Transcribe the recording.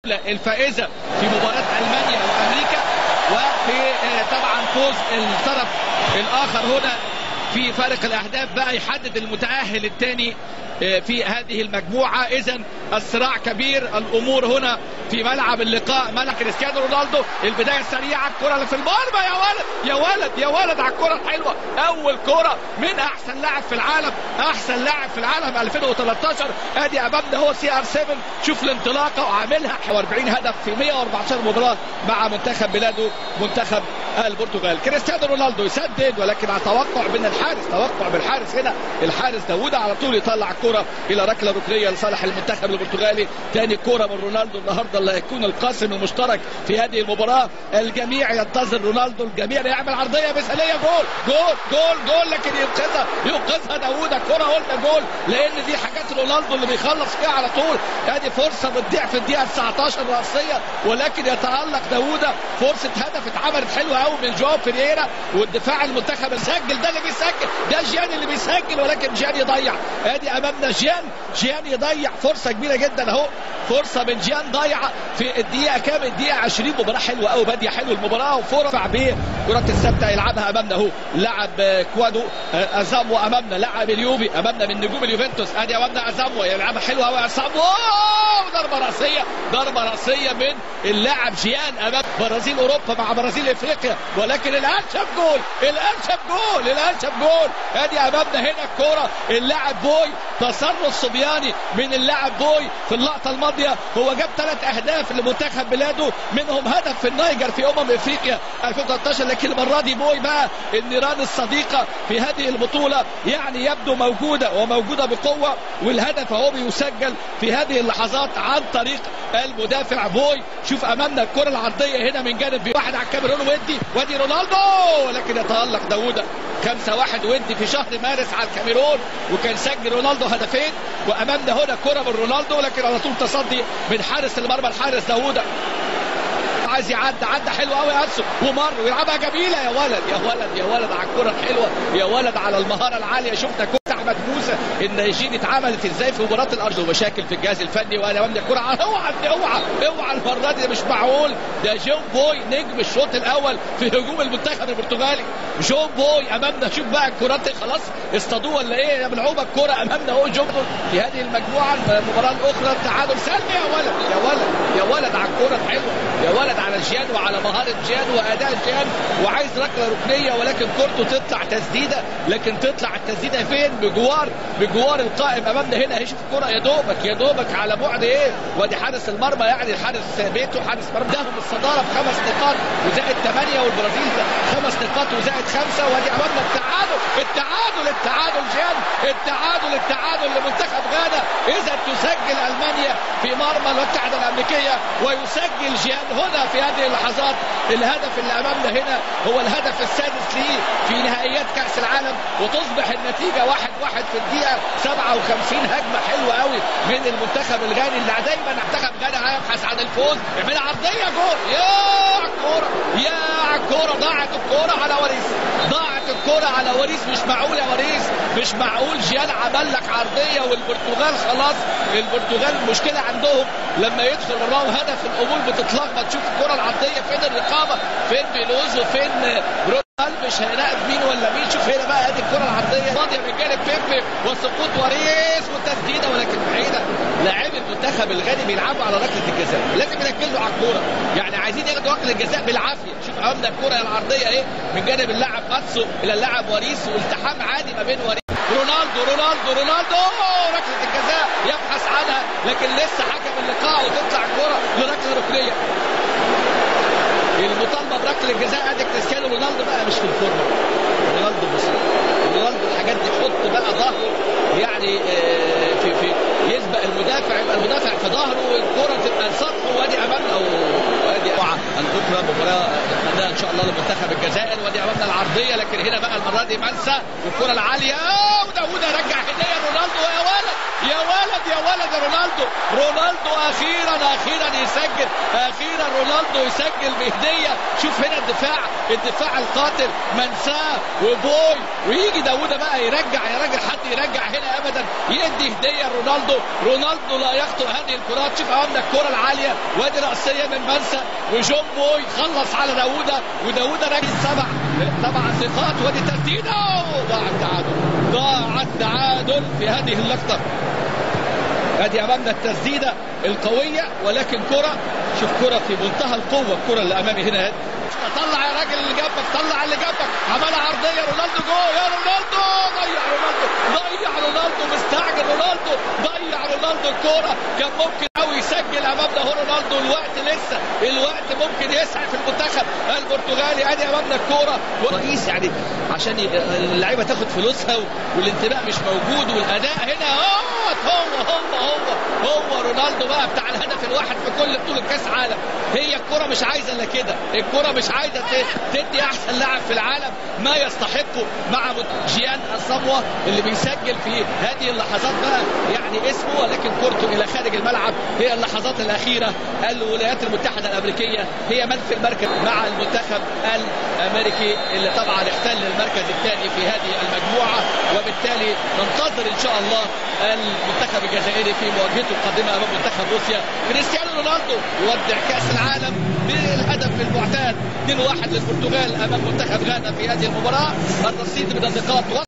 الفائزة في مباراة ألمانيا وأمريكا، وفي طبعا فوز الطرف الآخر هنا في فارق الأهداف بقى يحدد المتأهل الثاني في هذه المجموعة. إذا الصراع كبير، الأمور هنا في ملعب اللقاء ملعب كريستيانو رونالدو. البداية السريعة، الكرة اللي في المرمى، يا ولد يا ولد يا ولد على الكرة الحلوة. أول كرة من أحسن لاعب في العالم، أحسن لاعب في العالم 2013. أدي أمامنا هو CR7. شوف الانطلاقة وعاملها 40 هدف في 114 مباراة مع منتخب بلاده منتخب البرتغال. كريستيانو رونالدو يسدد، ولكن على توقع من الحارس، توقع بالحارس هنا. الحارس داوود على طول يطلع الكرة إلى ركلة ركنية لصالح المنتخب البرتغالي. ثاني كرة من رونالدو النهارده اللي هيكون القاسم المشترك في هذه المباراة. الجميع ينتظر رونالدو، الجميع يعمل عرضية مثالية، جول جول جول جول، لكن ينقذها داوود. الكرة قلنا جول لأن دي حاجات رونالدو اللي بيخلص فيها على طول. ادي فرصة بتضيع في الدقيقة 19 رأسية، ولكن يتألق داوود. فرصة هدف اتعملت حلوة قوي من جواو فيريرا، والدفاع المنتخب سجل. ده اللي بيسجل، ده جيان اللي بيسجل، ولكن جيان يضيع. ادي امامنا جيان يضيع فرصة كبيرة جدا اهو. فرصة من جيان ضايعة في الدقيقة كام؟ الدقيقة 20. مباراة حلوة قوي، بادية حلو المباراة، وفرص به كرة الثابتة يلعبها امامنا اهو. لعب كوادو ازامو امامنا، لعب اليوفي امامنا من نجوم اليوفنتوس. ادي امامنا ازامو يلعبها حلوة قوي. ازامو ضربة رأسية، ضربة رأسية من اللاعب جيان امام برازيل اوروبا مع برازيل افريقيا، ولكن الان شاف جول، الان شاف جول. ادي امامنا هنا الكرة. اللاعب بوي، تصرف صبياني من اللاعب بوي في اللقطة الماضية. هو جاب 3 أهداف لمنتخب بلاده، منهم هدف في النيجر في افريقيا 2013، لكن المرة دي بوي بقى النيران الصديقة في هذه البطولة يعني يبدو موجودة بقوة، والهدف اهو بيسجل في هذه اللحظات عن طريق المدافع بوي. شوف امامنا الكرة العرضية هنا من جانب واحد على الكاميرون، ودي رونالدو، لكن يتألق داوود. 5-1 ودي في شهر مارس على الكاميرون، وكان سجل رونالدو هدفين. وامامنا هنا كرة من رونالدو، لكن على طول تصدي من حارس المرمى، الحارس داوود عايز يعدي حلو قوي أنسو، ومر ويلعبها جميله. يا ولد على الكره الحلوه، يا ولد على المهاره العاليه. شفنا كره احمد موسى النيجيري اتعملت ازاي في مباراه الارض، ومشاكل في الجهاز الفني. وانا امامنا الكره، اوعى المره دي، مش معقول. ده جون بوي نجم الشوط الاول في هجوم المنتخب البرتغالي. جون بوي امامنا. شوف بقى الكرات خلاص اصطادوه ولا ايه؟ ملعوبه الكره امامنا اهو. جون بوي في هذه المجموعه. المباراه الاخرى تعادل سلبي. يا ولد على الكره الحلوه، يا ولد على جيان وعلى مهارة جيان وأداء جيان. وعايز ركلة ركنية، ولكن كورته تطلع تسديدة، لكن تطلع التسديدة فين؟ بجوار القائم أمامنا هنا. هيشوف الكرة يا دوبك على بعد ايه. وادي حارس المرمى، يعني الحارس بيته حارس مرمى. لهم الصدارة ب5 نقاط وزائد 8، والبرازيل 5 نقاط وزائد 5. وادي أمامنا التعادل جيان، التعادل لمنتخب غانا. إذا تسجل ألمانيا في مرمى المتحدة الأمريكية، ويسجل جيان هنا في هذه اللحظات. الهدف اللي امامنا هنا هو الهدف السادس ليه في نهائيات كأس العالم، وتصبح النتيجة 1-1 في الدقيقة 57. هجمة حلوة قوي من المنتخب الغاني، اللي دايما منتخب غانا يبحث عن الفوز. يعمل عرضية جول، يا الكرة ضاعت الكرة على وريس. مش معقول يا وريس، مش معقول. جيان عمل لك عرضية، والبرتغال خلاص. البرتغال المشكلة عندهم لما يدخل وراهم هدف الامور بتتلخبط. شوف الكرة العرضية فين الرقابة، فين بيلوز، وفين برونال، مش هيراقب مين ولا مين. شوف هنا بقى ادي الكرة العرضية فاضية من جانب بيبي، وسقوط وريس والتسديدة، ولكن بعيدة. لاعبي المنتخب الغاني بيلعبوا على ركلة الجزاء، لازم يركزوا على الكرة، يعني عايزين ياخدوا ركلة الجزاء بالعافية. شوف امامنا الكرة العرضية ايه من جانب اللاعب اتسو الى اللاعب وريس، والتحام عادي ما بين وريس رونالدو ركلة الجزاء يبحث عنها، لكن لسه حكم اللقاء، وتطلع الكرة لركلة ركنية. المطالبة بركلة الجزاء. ادي كريستيانو رونالدو بقى مش في الفورمة. رونالدو الحاجات دي حط بقى ظهره، يعني في يسبق المدافع، يبقى المدافع في ظهره، والكرة تبقى لسطحه. وادي امامنا وادي البكره مباراة نتمناها ان شاء الله لمنتخب الجزائر. وادي امامنا العرضية، لكن هنا بقى المرة دي منسى، والكرة العالية، وداوود رجع هدية رونالدو. يا ولد ولد رونالدو. رونالدو اخيرا يسجل، اخيرا رونالدو يسجل بهديه. شوف هنا الدفاع القاتل منساه وبوي، ويجي داوود بقى يرجع. يا راجل حد يرجع هنا ابدا، يدي هديه رونالدو. رونالدو لا يخطئ هذه الكرات. شوف امامنا الكره العاليه وادي راسيه من منسى، وجون بوي خلص على داوود، وداوود راجل 7 نقاط. وادي تسديده، ضاع التعادل في هذه اللقطه. ادي امامنا التسديده القويه، ولكن كره، شوف كره في منتهى القوه. الكره اللي امامي هنا، طلع يا راجل اللي جنبك، طلع اللي جنبك، عملها عرضيه رونالدو جول. يا رونالدو، ضيع رونالدو، مستعجل رونالدو، ضيع رونالدو الكوره. كان ممكن قوي يسجل. امامنا هو رونالدو، الوقت ممكن يسعى في المنتخب البرتغالي. ادي امامنا الكوره رئيس، يعني عشان اللعيبه تاخد فلوسها والانتباه مش موجود، والاداء هنا هو رونالدو بقى بتاع الهدف الواحد في كل بطوله كاس عالم. هي الكره مش عايزه الا كده، الكره مش عايزه تدي احسن لاعب في العالم ما يستحقه مع جيان الصموه اللي بيسجل في هذه اللحظات بقى يعني اسمه، ولكن كورته الى خارج الملعب. هي اللحظات الاخيره. الولايات المتحده الامريكيه هي من في المركز مع المنتخب الامريكي اللي طبعا احتل المركز الثاني في هذه المجموعه، وبالتالي ننتظر ان شاء الله المنتخب الجزائري في مواجهته القادمه امام منتخب روسيا. كريستيانو رونالدو يودع كاس العالم بالهدف المعتاد 2-1 للبرتغال امام منتخب غانا في هذه المباراه. الرصيد من النقاط